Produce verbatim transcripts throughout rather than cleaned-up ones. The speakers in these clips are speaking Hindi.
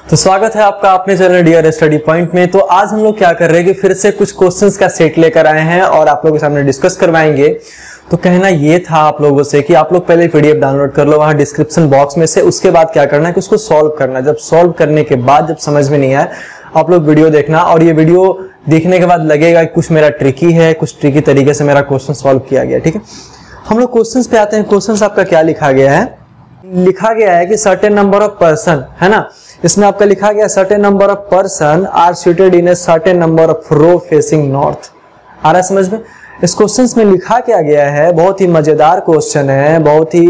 तो स्वागत है आपका अपने चैनल डियर स्टडी पॉइंट में। तो आज हम लोग क्या कर रहे हैं कि फिर से कुछ क्वेश्चंस का सेट लेकर आए हैं और आप लोगों के सामने डिस्कस करवाएंगे। तो कहना ये था आप लोगों से कि आप लोग पहले पीडीएफ डाउनलोड कर लो वहां डिस्क्रिप्शन बॉक्स में से। उसके बाद क्या करना है कि उसको सॉल्व करना। जब सॉल्व करने के बाद जब समझ में नहीं आए आप लोग वीडियो देखना, और ये वीडियो देखने के बाद लगेगा कि कुछ मेरा ट्रिकी है, कुछ ट्रिकी तरीके से मेरा क्वेश्चन सॉल्व किया गया। ठीक है, हम लोग क्वेश्चन पे आते हैं। क्वेश्चन आपका क्या लिखा गया है? लिखा गया है कि सर्टेन नंबर ऑफ पर्सन, है ना, इसमें आपका लिखा गया certain number of person are seated in a certain number of row facing north. आ रहा है समझ में? इस क्वेश्चन में लिखा क्या गया है, बहुत ही मजेदार क्वेश्चन है, बहुत ही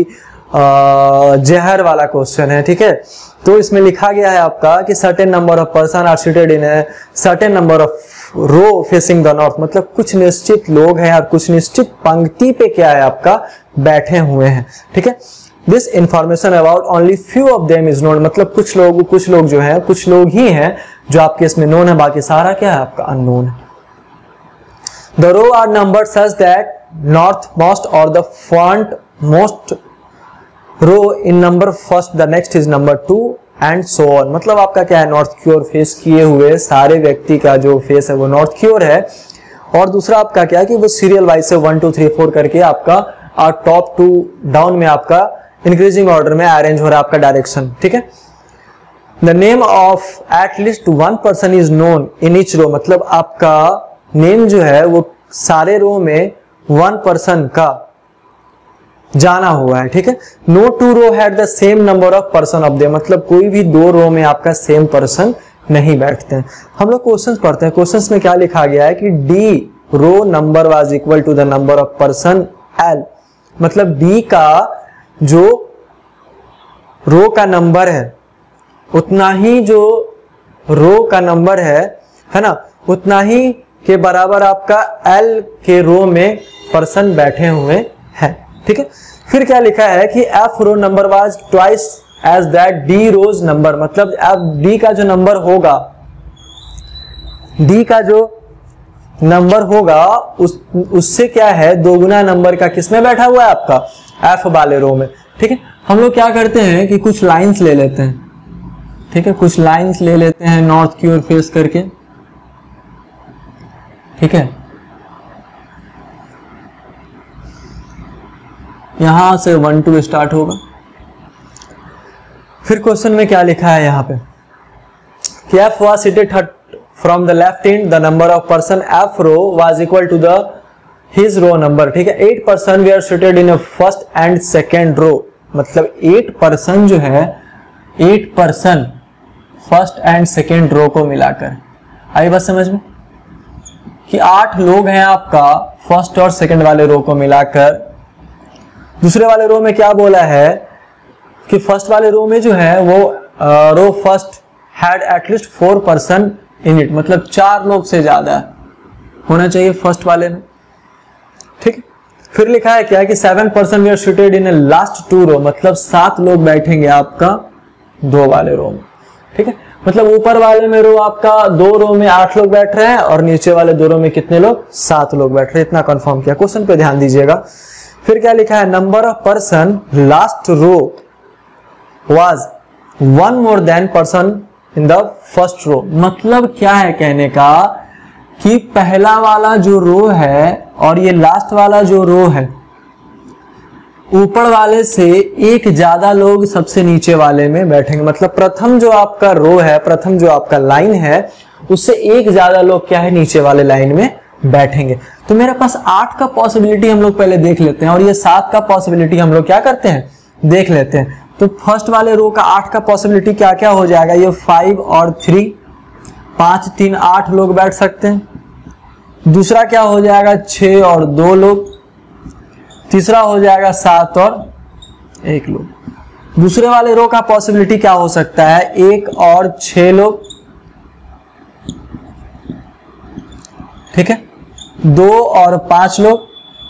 जहर वाला क्वेश्चन है। ठीक है, तो इसमें लिखा गया है आपका कि certain number of person are seated in a certain number of row facing the north, मतलब कुछ निश्चित लोग हैं और कुछ निश्चित पंक्ति पे क्या है आपका बैठे हुए हैं। ठीक है, this information about only few of them is known, मतलब कुछ लोग कुछ लोग जो है कुछ लोग ही हैं जो आपके इसमें नोन है, बाकी सारा क्या है आपका अननोन है। The row are numbered such that north most और the front most row in number first, the next is number two and so on. मतलब आपका क्या है, नॉर्थ की ओर फेस किए हुए सारे व्यक्ति का जो फेस है वो नॉर्थ की ओर है, और दूसरा आपका क्या है कि वो सीरियल वाइज से वन टू थ्री फोर करके आपका टॉप टू डाउन में आपका इंक्रीजिंग ऑर्डर में अरेंज हो रहा है आपका डायरेक्शन। ठीक है, the name of at least one person is known in each row, मतलब आपका नेम जो है वो सारे रो में वन पर्सन का जाना हुआ है। ठीक है, no two row had the same number of person of them, मतलब कोई भी दो रो में आपका सेम पर्सन नहीं बैठते हैं। हम लोग क्वेश्चंस पढ़ते हैं। क्वेश्चंस में क्या लिखा गया है कि D row number was equal to the number of person L, मतलब डी का जो रो का नंबर है उतना ही जो रो का नंबर है है ना उतना ही के बराबर आपका एल के रो में पर्सन बैठे हुए हैं। ठीक है, फिर क्या लिखा है कि F row number was twice as that D rows number, मतलब एफ डी का जो नंबर होगा डी का जो नंबर होगा उस उससे क्या है दोगुना नंबर का किसमें बैठा हुआ है आपका एफ वाले रो में। ठीक है, हम लोग क्या करते हैं कि कुछ लाइंस ले लेते हैं। ठीक है, कुछ लाइंस ले लेते हैं नॉर्थ की ओर फेस करके। ठीक है, यहां से वन टू स्टार्ट होगा। फिर क्वेश्चन में क्या लिखा है यहाँ पे कि F was seated from the left end, the number of person F row was equal to the his row number. ठीक है, eight person they are seated in first and second row, मतलब एट पर्सन जो है eight person first and second row को मिलाकर। आई बात समझ में कि आठ लोग हैं आपका फर्स्ट और सेकेंड वाले रो को मिलाकर। दूसरे वाले रो में क्या बोला है कि फर्स्ट वाले रो में जो है वो row first had at least four person in it, मतलब चार लोग से ज्यादा होना चाहिए फर्स्ट वाले में। ठीक, फिर लिखा है क्या कि seven person we are seated in last two row, मतलब सात लोग बैठेंगे आपका दो वाले रो में। ठीक है, मतलब ऊपर वाले में रो आपका दो रो में आठ लोग बैठ रहे हैं और नीचे वाले दो रो में कितने लोग, सात लोग बैठ रहे हैं। इतना कंफर्म किया। क्वेश्चन पे ध्यान दीजिएगा। फिर क्या लिखा है, number of person last row was one more than person in the first row, मतलब क्या है कहने का कि पहला वाला जो रो है और ये लास्ट वाला जो रो है ऊपर वाले से एक ज्यादा लोग सबसे नीचे वाले में बैठेंगे, मतलब प्रथम जो आपका रो है, प्रथम जो आपका लाइन है उससे एक ज्यादा लोग क्या है नीचे वाले लाइन में बैठेंगे। तो मेरे पास आठ का पॉसिबिलिटी हम लोग पहले देख लेते हैं और ये सात का पॉसिबिलिटी हम लोग क्या करते हैं देख लेते हैं। तो फर्स्ट वाले रो का आठ का पॉसिबिलिटी क्या क्या हो जाएगा, ये फाइव और थ्री, पांच तीन आठ लोग बैठ सकते हैं। दूसरा क्या हो जाएगा, छह और दो लोग। तीसरा हो जाएगा सात और एक लोग। दूसरे वाले रो का पॉसिबिलिटी क्या हो सकता है, एक और छह लोग। ठीक है, दो और पांच लोग।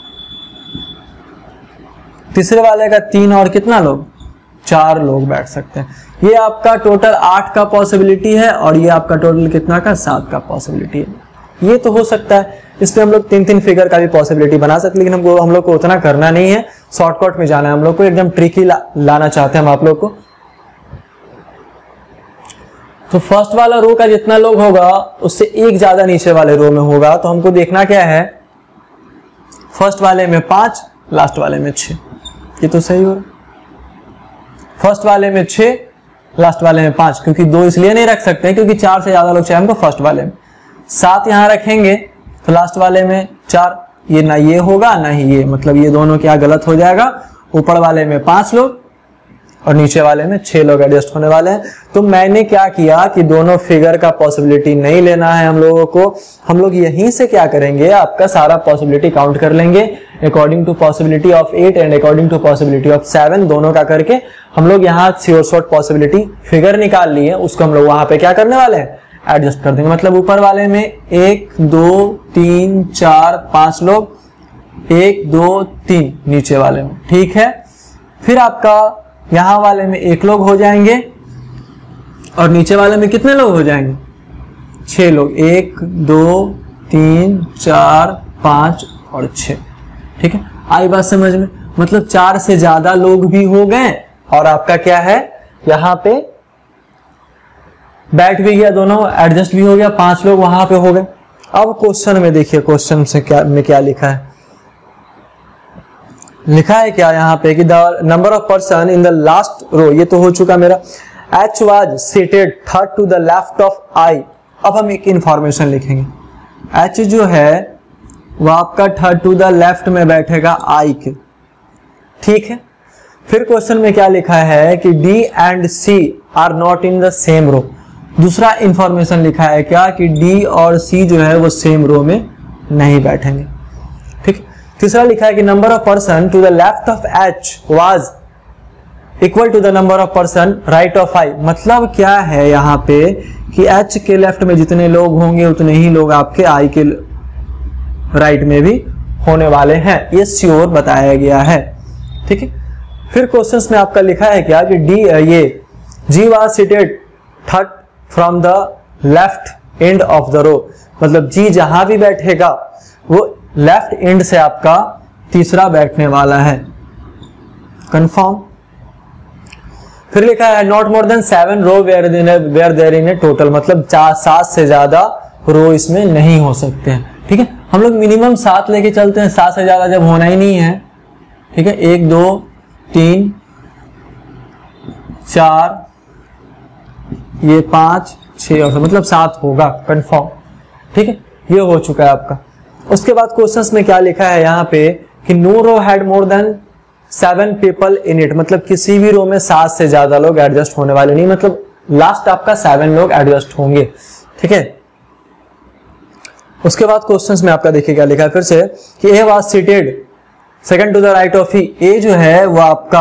तीसरे वाले का तीन और कितना लोग, चार लोग बैठ सकते हैं। ये आपका टोटल आठ का पॉसिबिलिटी है और ये आपका टोटल कितना का, सात का पॉसिबिलिटी है। ये तो हो सकता है, इसमें हम लोग तीन तीन फिगर का भी पॉसिबिलिटी बना सकते हैं, लेकिन हमको हम लोग को उतना करना नहीं है, शॉर्टकट में जाना है हम लोग को, एकदम ट्रिकी ला, लाना चाहते हैं हम आप लोग को। तो फर्स्ट वाला रो का जितना लोग होगा उससे एक ज्यादा नीचे वाले रो में होगा। तो हमको देखना क्या है, फर्स्ट वाले में पांच, लास्ट वाले में छह। ये तो सही हो रहा, फर्स्ट वाले में छह, लास्ट वाले में पांच, क्योंकि दो इसलिए नहीं रख सकते क्योंकि चार से ज्यादा लोग चाहिए हमको फर्स्ट वाले में। सात यहां रखेंगे तो लास्ट वाले में चार, ये ना ये होगा ना ही ये, मतलब ये दोनों क्या गलत हो जाएगा। ऊपर वाले में पांच लोग और नीचे वाले में छह लोग एडजस्ट होने वाले हैं। तो मैंने क्या किया कि दोनों फिगर का पॉसिबिलिटी नहीं लेना है हम लोगों को, हम लोग यहीं से क्या करेंगे, आपका सारा पॉसिबिलिटी काउंट कर लेंगे according to possibility of eight and according to possibility of seven, दोनों का करके हम लोग यहाँ श्योर शॉर्ट पॉसिबिलिटी फिगर निकाल लिए, उसको हम लोग वहां पे क्या करने वाले हैं, एडजस्ट कर देंगे। मतलब ऊपर वाले में एक दो तीन चार पांच लोग, एक दो तीन नीचे वाले में, ठीक है। फिर आपका यहां वाले में एक लोग हो जाएंगे और नीचे वाले में कितने लोग हो जाएंगे, छह लोग, एक दो तीन चार पांच और छह, ठीक है। आई बात समझ में, मतलब चार से ज्यादा लोग भी हो गए और आपका क्या है, यहां पे बैठ भी गया, दोनों एडजस्ट भी हो गया, पांच लोग वहां पे हो गए। अब क्वेश्चन में देखिए, क्वेश्चन से क्या में क्या लिखा है, लिखा है क्या यहाँ पे कि the number of person in the last row, ये तो हो चुका मेरा, H was seated third to the left of I. अब हम एक इंफॉर्मेशन लिखेंगे, एच जो है वो आपका थर्ड टू द लेफ्ट में बैठेगा आई के, ठीक है। फिर क्वेश्चन में क्या लिखा है कि D and C are not in the same row. दूसरा इंफॉर्मेशन लिखा है क्या कि डी और सी जो है वो सेम रो में नहीं बैठेंगे, ठीक। तीसरा लिखा है कि number of person to the left of H was equal to the number of person right of I. मतलब क्या है यहाँ पे कि एच के लेफ्ट में जितने लोग होंगे उतने ही लोग आपके आई के राइट में भी होने वाले हैं, ये श्योर बताया गया है, ठीक है। फिर क्वेश्चंस में आपका लिखा है क्या कि डी ये G was seated third from the left end of the row, मतलब जी जहां भी बैठेगा वो लेफ्ट एंड से आपका तीसरा बैठने वाला है, कंफर्म। फिर लिखा है not more than seven row were were there in a total, मतलब चार सात से ज्यादा रो इसमें नहीं हो सकते हैं, ठीक है। हम लोग मिनिमम सात लेके चलते हैं, सात से ज्यादा जब होना ही नहीं है, ठीक है। एक दो तीन चार, ये पांच छह और मतलब सात होगा कंफर्म, ठीक है। ये हो चुका है आपका। उसके बाद क्वेश्चंस में क्या लिखा है यहाँ पे कि no row had more than seven people in it, मतलब किसी भी रो में सात से ज्यादा लोग एडजस्ट होने वाले नहीं, मतलब लास्ट आपका सेवन लोग एडजस्ट होंगे, ठीक है। उसके बाद क्वेश्चंस में आपका देखिए क्या लिखा है फिर से कि A was seated second to the right of E. A जो है वो आपका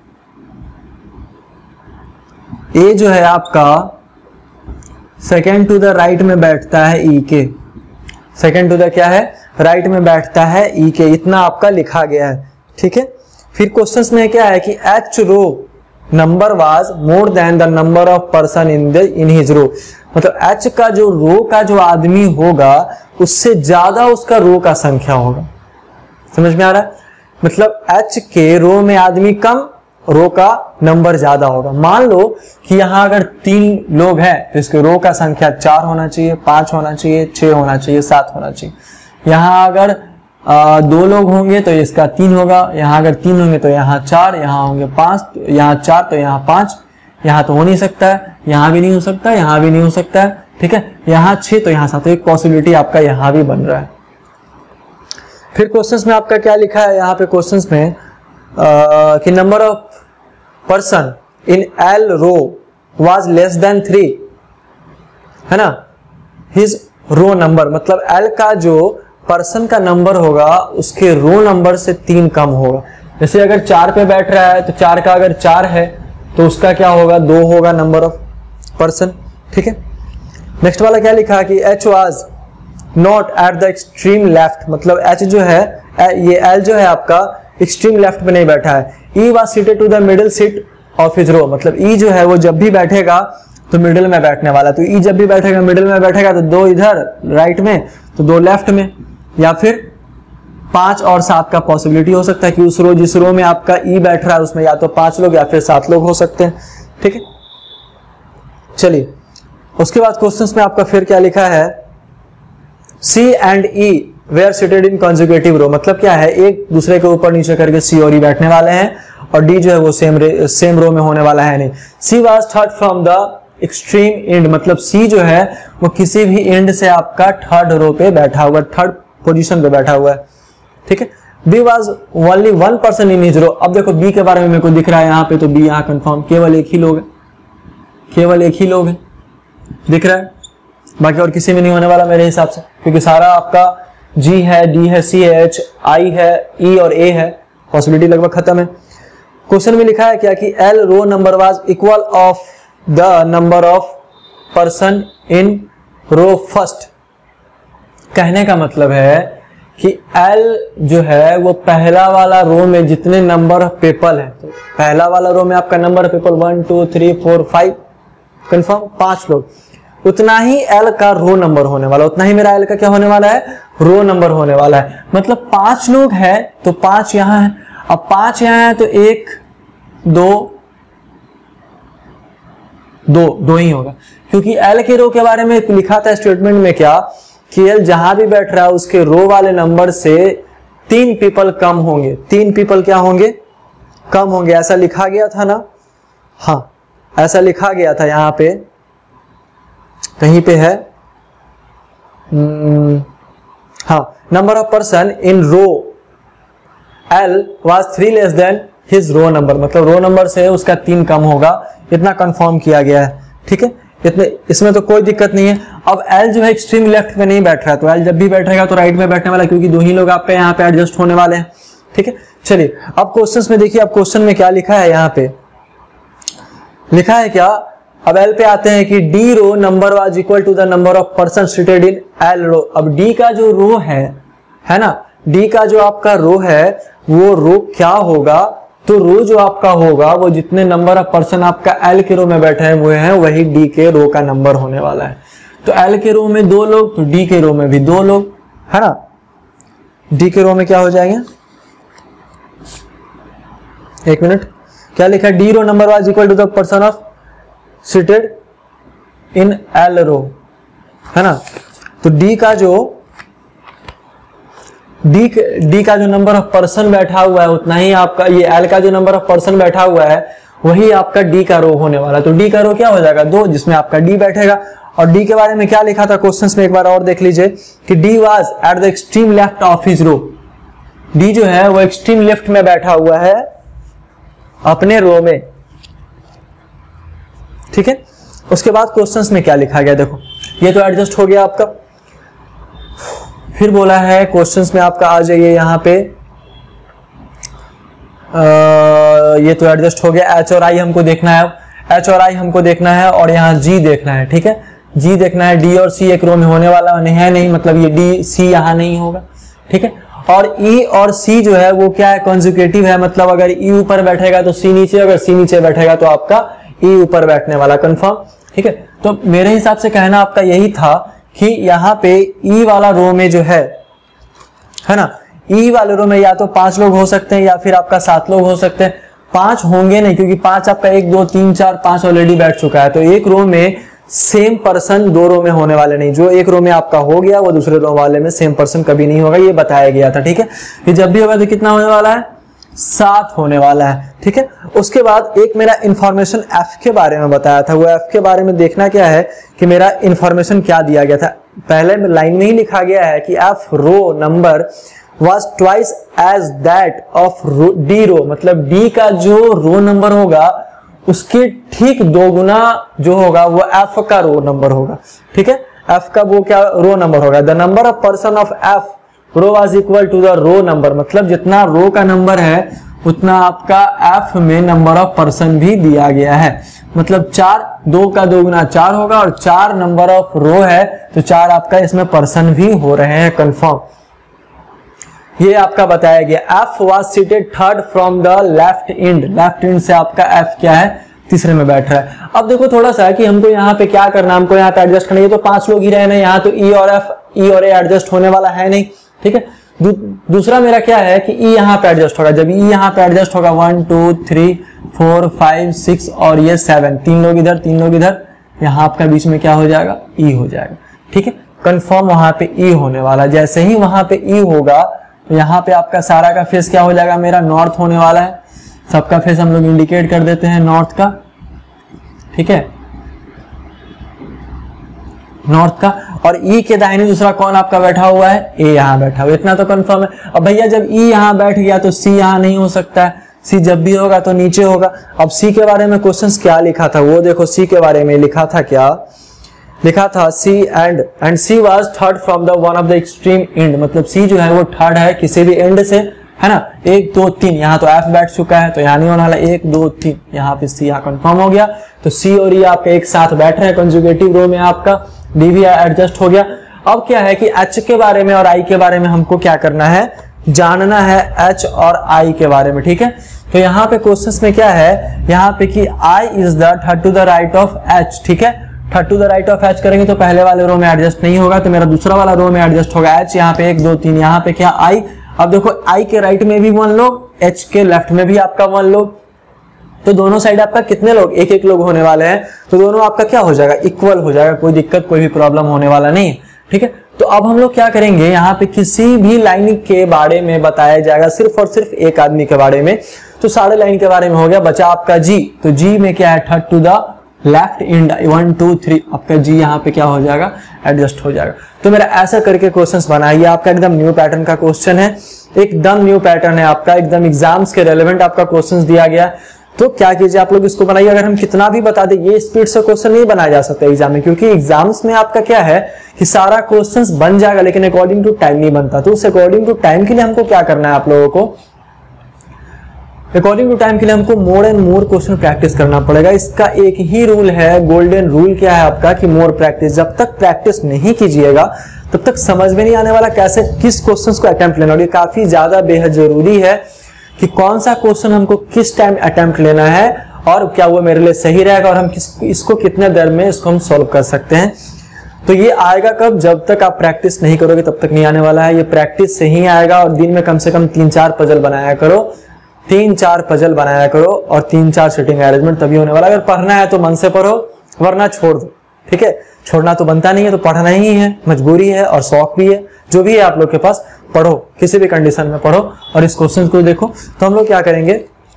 ए जो है आपका सेकंड टू द राइट में बैठता है ई के, सेकंड टू द क्या है, राइट में बैठता है ई के, इतना आपका लिखा गया है, ठीक है। फिर क्वेश्चंस में क्या है कि H row number was more than the number of person in the in his row, मतलब एच का जो रो का जो आदमी होगा उससे ज्यादा उसका रो का संख्या होगा, समझ में आ रहा है। मतलब एच के रो में आदमी कम, रो का नंबर ज्यादा होगा। मान लो कि यहां अगर तीन लोग हैं तो इसके रो का संख्या चार होना चाहिए, पांच होना चाहिए, छह होना चाहिए, सात होना चाहिए। यहां अगर आ, दो लोग होंगे तो इसका तीन होगा, यहां अगर तीन होंगे तो यहाँ चार, यहाँ होंगे पांच, तो यहाँ चार तो यहाँ पांच, यहाँ तो हो नहीं सकता है, यहाँ भी नहीं हो सकता, यहाँ भी नहीं हो सकता है, ठीक है। यहाँ छह तो यहाँ सात, तो एक पॉसिबिलिटी आपका यहाँ भी बन रहा है। फिर क्वेश्चंस में आपका क्या लिखा है यहाँ पे क्वेश्चंस में आ, कि number of person in L row was less than three, है ना। हिज रो नंबर, मतलब एल का जो पर्सन का नंबर होगा उसके रो नंबर से तीन कम होगा। जैसे अगर चार पे बैठ रहा है तो चार का अगर चार है तो उसका क्या होगा, दो होगा नंबर ऑफ पर्सन, ठीक है। नेक्स्ट वाला क्या लिखा कि H was not at the extreme left, मतलब एच जो है ये एल जो है आपका एक्सट्रीम लेफ्ट में नहीं बैठा है। E was seated to the middle seat of his row, मतलब ई जो है वो जब भी बैठेगा तो मिडिल में बैठने वाला, तो ई जब भी बैठेगा मिडिल में बैठेगा तो दो इधर राइट में तो दो लेफ्ट में, या फिर पांच और सात का पॉसिबिलिटी हो सकता है कि उस रो जिस रो में आपका ई बैठ रहा है उसमें या तो पांच लोग या फिर सात लोग हो सकते हैं, ठीक है। चलिए उसके बाद क्वेश्चंस में आपका फिर क्या लिखा है, C and E were seated in consecutive row, मतलब क्या है, एक दूसरे के ऊपर नीचे करके सी और ई बैठने वाले हैं, और डी जो है वो सेम सेम रो में होने वाला है नहीं। C was third from the extreme end, मतलब सी जो है वो किसी भी एंड से आपका थर्ड रो पे बैठा हुआ, थर्ड पोजीशन पे बैठा हुआ है, ठीक है। B was only one person in his row, अब देखो बी के बारे में मेरे को दिख रहा है यहाँ पे, तो बी यहाँ कंफर्म, केवल एक ही लोग है, केवल एक ही लोग है, दिख रहा है, बाकी और किसी में नहीं होने वाला मेरे हिसाब से, क्योंकि सारा आपका जी है, डी है, सी है, एच, आई है, ई और ए है, पॉसिबिलिटी लगभग खत्म है। क्वेश्चन में लिखा है क्या कि L row number was equal of the number of person in row first. कहने का मतलब है कि एल जो है वो पहला वाला रो में जितने नंबर ऑफ पीपल है, तो पहला वाला रो में आपका number of people one two three four five confirm, पांच लोग, उतना ही एल का रो नंबर होने वाला, उतना ही मेरा एल का क्या होने वाला है, रो नंबर होने वाला है। मतलब पांच लोग हैं तो पांच यहां है, अब पांच यहां है तो एक दो दो दो ही होगा, क्योंकि एल के रो के बारे में लिखा था स्टेटमेंट में क्या कि एल जहां भी बैठ रहा है उसके रो वाले नंबर से तीन पीपल कम होंगे, तीन पीपल क्या होंगे, कम होंगे, ऐसा लिखा गया था ना, हाँ ऐसा लिखा गया था, यहां पे कहीं पे है, हाँ, number of person in row L was three less than his row number, मतलब रो नंबर से उसका तीन कम होगा, इतना कंफर्म किया गया है, ठीक है, इतने, इसमें तो कोई दिक्कत नहीं है। अब एल जो है एक्सट्रीम लेफ्ट में नहीं बैठ रहा है, तो एल जब भी बैठेगा तो राइट में बैठने वाला, क्योंकि दो ही लोग आपके यहाँ पे एडजस्ट होने वाले हैं, ठीक है। चलिए अब क्वेश्चंस में देखिए, अब क्वेश्चन में क्या लिखा है, यहाँ पे लिखा है क्या, अब एल पे आते हैं कि D row number was equal to the number of person seated in L row. अब डी का जो रो है है ना, डी का जो आपका रो है वो रो क्या होगा, तो रो जो आपका होगा वो जितने नंबर ऑफ पर्सन आपका एल के रो में बैठे हुए हैं वही डी के रो का नंबर होने वाला है। तो एल के रो में दो लोग तो डी के रो में भी दो लोग, है ना, डी के रो में क्या हो जाएंगे, एक मिनट, क्या लिखा है, D row number was equal to the person of seated in L row, है ना। तो डी का जो डी डी का जो नंबर ऑफ पर्सन बैठा हुआ है उतना ही आपका, ये एल का जो नंबर ऑफ पर्सन बैठा हुआ है वही आपका डी का रो होने वाला। तो डी का रो क्या हो जाएगा, दो, जिसमें आपका डी बैठेगा। और डी के बारे में क्या लिखा था क्वेश्चंस में, एक बार और देख लीजिए कि D was at the extreme left of his row, D जो है वो एक्सट्रीम लेफ्ट में बैठा हुआ है अपने रो में, ठीक है। उसके बाद क्वेश्चंस में क्या लिखा गया, देखो ये तो एडजस्ट हो गया आपका, फिर बोला है क्वेश्चंस में आपका आ जाइए यहाँ पे, आ, ये तो एडजस्ट हो गया, एच और आई हमको देखना है, एच और आई हमको देखना है, और यहाँ जी देखना है, ठीक है, जी देखना है। डी और सी एक रो में होने वाला नहीं है, नहीं, मतलब ये डी सी यहाँ नहीं होगा, ठीक है। और ई और सी जो है वो क्या है, कॉन्जुगेटिव है, मतलब अगर ई ऊपर बैठेगा तो सी नीचे, अगर सी नीचे बैठेगा तो आपका ई ऊपर बैठने वाला, कंफर्म, ठीक है। तो मेरे हिसाब से कहना आपका यही था कि यहाँ पे ई वाला रो में जो है है ना, ई वाले रो में या तो पांच लोग हो सकते हैं या फिर आपका सात लोग हो सकते हैं। पांच होंगे नहीं, क्योंकि पांच आपका एक दो तीन चार पांच ऑलरेडी बैठ चुका है, तो एक रो में सेम पर्सन दो रो में होने वाले नहीं, जो एक रो में आपका हो गया वो दूसरे रो वाले में सेम पर्सन कभी नहीं होगा, ये बताया गया था, ठीक है। ये जब भी होगा तो कितना होने वाला है, सात होने वाला है, ठीक है। उसके बाद एक मेरा इंफॉर्मेशन एफ के बारे में बताया था, वो एफ के बारे में देखना क्या है कि मेरा इंफॉर्मेशन क्या दिया गया था। पहले लाइन में ही लिखा गया है कि F row number was twice as that of D row, मतलब डी का जो रो नंबर होगा उसके ठीक दो गुना जो होगा वो एफ का रो नंबर होगा, ठीक है। एफ का वो क्या रो नंबर होगा, the number of person of F row was equal to the row number, मतलब जितना रो का नंबर है उतना आपका एफ में नंबर ऑफ पर्सन भी दिया गया है, मतलब चार, दो का दो गुना चार होगा, और चार नंबर ऑफ रो है तो चार आपका इसमें पर्सन भी हो रहे हैं, कंफर्म, ये आपका बताया गया। F was seated third from the left end, left end से आपका एफ क्या है, तीसरे में बैठ रहा है। अब देखो थोड़ा सा कि हमको यहाँ पे क्या करना, हमको यहाँ पे एडजस्ट करना है, ये तो पांच लोग ही रहे ना, यहाँ तो ई और एफ, ई और ए एडजस्ट होने वाला है नहीं, ठीक है। दू, दूसरा मेरा क्या है कि ई यहाँ पे एडजस्ट होगा, जब ई यहाँ पे एडजस्ट होगा one two three four five six और ये सेवन, तीन लोग इधर तीन लोग इधर, यहाँ आपका बीच में क्या हो जाएगा, ई हो जाएगा। ठीक है, कंफर्म वहां पे ई होने वाला। जैसे ही वहां पे ई होगा तो यहाँ पे आपका सारा का फेस क्या हो जाएगा, मेरा नॉर्थ होने वाला है। सबका फेस हम लोग इंडिकेट कर देते हैं नॉर्थ का। ठीक है, नॉर्थ का। और ई के दाहिने दूसरा कौन आपका बैठा हुआ है, ए यहाँ बैठा हुआ, इतना तो कंफर्म है। अब भैया जब ई यहाँ बैठ गया तो सी यहाँ नहीं हो सकता है, सी जब भी होगा तो नीचे होगा। अब सी के बारे में क्वेश्चंस क्या लिखा था, वो देखो सी के बारे में लिखा था, क्या लिखा था, C and and C was third from the one of the extreme end, मतलब सी जो है वो थर्ड है किसी भी एंड से, है ना। एक दो तीन, यहाँ तो एफ बैठ चुका है तो यहाँ नहीं होने वाला, एक दो तीन, यहाँ पे सी यहाँ कंफर्म हो गया। तो सी और ई आपके एक साथ बैठ रहे हैं कंजुगेटिव रो में, आपका डी भी एडजस्ट हो गया। अब क्या है कि एच के बारे में और आई के बारे में हमको क्या करना है, जानना है एच और आई के बारे में। ठीक है, तो यहाँ पे क्वेश्चंस में क्या है, यहाँ पे कि I is the third to the right of H. ठीक है, third to the right of H करेंगे तो पहले वाले रो में एडजस्ट नहीं होगा, तो मेरा दूसरा वाला रो में एडजस्ट होगा एच। यहाँ पे एक दो तीन, यहाँ पे क्या आई। अब देखो आई के राइट में भी वन लोग, एच के लेफ्ट में भी आपका वन लोग, तो दोनों साइड आपका कितने लोग, एक एक लोग होने वाले हैं। तो दोनों आपका क्या हो जाएगा, इक्वल हो जाएगा, कोई दिक्कत कोई भी प्रॉब्लम होने वाला नहीं है। ठीक है, तो अब हम लोग क्या करेंगे, यहाँ पे किसी भी लाइन के बारे में बताया जाएगा सिर्फ और सिर्फ एक आदमी के बारे में। तो सारे लाइन के बारे में हो गया, बचा आपका जी। तो जी में क्या है, third to the left end, one two three, आपका जी यहाँ पे क्या हो जाएगा, एडजस्ट हो जाएगा। तो मेरा ऐसा करके क्वेश्चंस बनाइए, आपका एकदम न्यू पैटर्न का क्वेश्चन है, एकदम न्यू पैटर्न है आपका, एकदम एग्जाम्स के रेलेवेंट आपका क्वेश्चंस दिया गया। तो क्या कीजिए, आप लोग इसको बनाइए। अगर हम कितना भी बता दें, ये स्पीड से क्वेश्चन नहीं बनाया जा सकता एग्जाम में, क्योंकि एग्जाम्स में आपका क्या है कि सारा क्वेश्चंस बन जाएगा लेकिन अकॉर्डिंग टू टाइम नहीं बनता। तो उस अकॉर्डिंग टू टाइम के लिए हमको क्या करना है, आप लोगों को अकॉर्डिंग टू टाइम के लिए हमको more and more question practice करना पड़ेगा। इसका एक ही रूल है, गोल्डन रूल क्या है आपका, कि मोर प्रैक्टिस। जब तक प्रैक्टिस नहीं कीजिएगा तब तक समझ में नहीं आने वाला कैसे किस क्वेश्चन को अटेम्प्ट लेना। और ये काफी ज्यादा बेहद जरूरी है कि कौन सा क्वेश्चन हमको किस टाइम अटेम्प्ट लेना है और क्या वो मेरे लिए सही रहेगा और हम किस इसको कितने देर में इसको हम सॉल्व कर सकते हैं। तो ये आएगा कब, जब तक आप प्रैक्टिस नहीं करोगे तब तक नहीं आने वाला है। ये प्रैक्टिस से ही आएगा। और दिन में कम से कम तीन चार पजल बनाया करो, तीन चार पजल बनाया करो और तीन चार सिटिंग अरेंजमेंट, तभी होने वाला। अगर पढ़ना है तो मन से पढ़ो, वरना छोड़ दो। ठीक है, छोड़ना तो बनता नहीं है, तो पढ़ना ही है, मजबूरी है और शौक भी है, जो भी है आप लोग के पास, पढ़ो, किसी भी कंडीशन में पढ़ो और इस क्वेश्चन को देखो। तो हम लोग क्या करेंगे,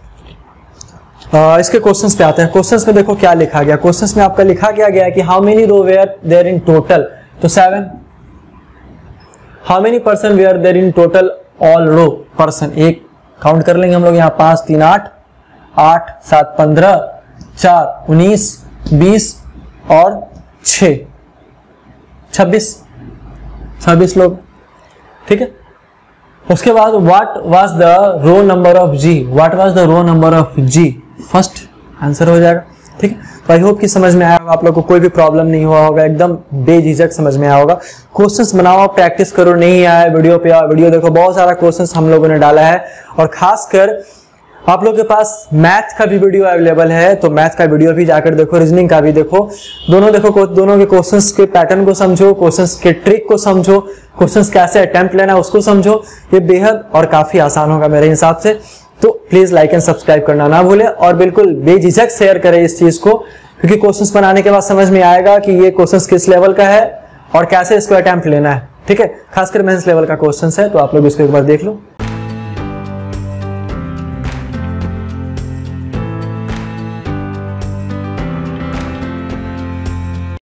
आ, इसके क्वेश्चंस पे आते हैं। क्वेश्चंस में देखो क्या लिखा गया। क्वेश्चंस में आपका लिखा गया गया कि how many row were there in total, तो seven. How many person were there in total, all row person, एक काउंट कर लेंगे हम लोग, यहाँ पांच तीन आठ, आठ सात पंद्रह, चार उन्नीस, बीस और छह छब्बीस, छब्बीस लोग। ठीक है, उसके बाद what was the row number of G, what was the row number of G, first answer हो जाएगा। ठीक है, तो आई होप कि समझ में आया होगा, आप लोग को कोई भी प्रॉब्लम नहीं हुआ होगा, एकदम बेझिझक समझ में आया होगा। क्वेश्चंस बनाओ, प्रैक्टिस करो, नहीं आया वीडियो पे वीडियो देखो, बहुत सारा क्वेश्चंस हम लोगों ने डाला है। और खासकर आप लोग के पास मैथ का भी वीडियो अवेलेबल है, तो मैथ का वीडियो भी जाकर देखो, रीजनिंग का भी देखो, दोनों देखो, दोनों के क्वेश्चंस के पैटर्न को समझो, क्वेश्चंस के ट्रिक को समझो, क्वेश्चंस कैसे अटेम्प्ट लेना है उसको समझो। ये बेहद और काफी आसान होगा मेरे हिसाब से। तो प्लीज लाइक एंड सब्सक्राइब करना ना भूले और बिल्कुल बेझिझक शेयर करें इस चीज को, क्योंकि क्वेश्चंस बनाने के बाद समझ में आएगा कि ये क्वेश्चंस किस लेवल का है और कैसे इसको अटेम्प्ट लेना है। ठीक है, खासकर मेंस लेवल का क्वेश्चंस है, तो आप लोग इसको एक बार देख लो।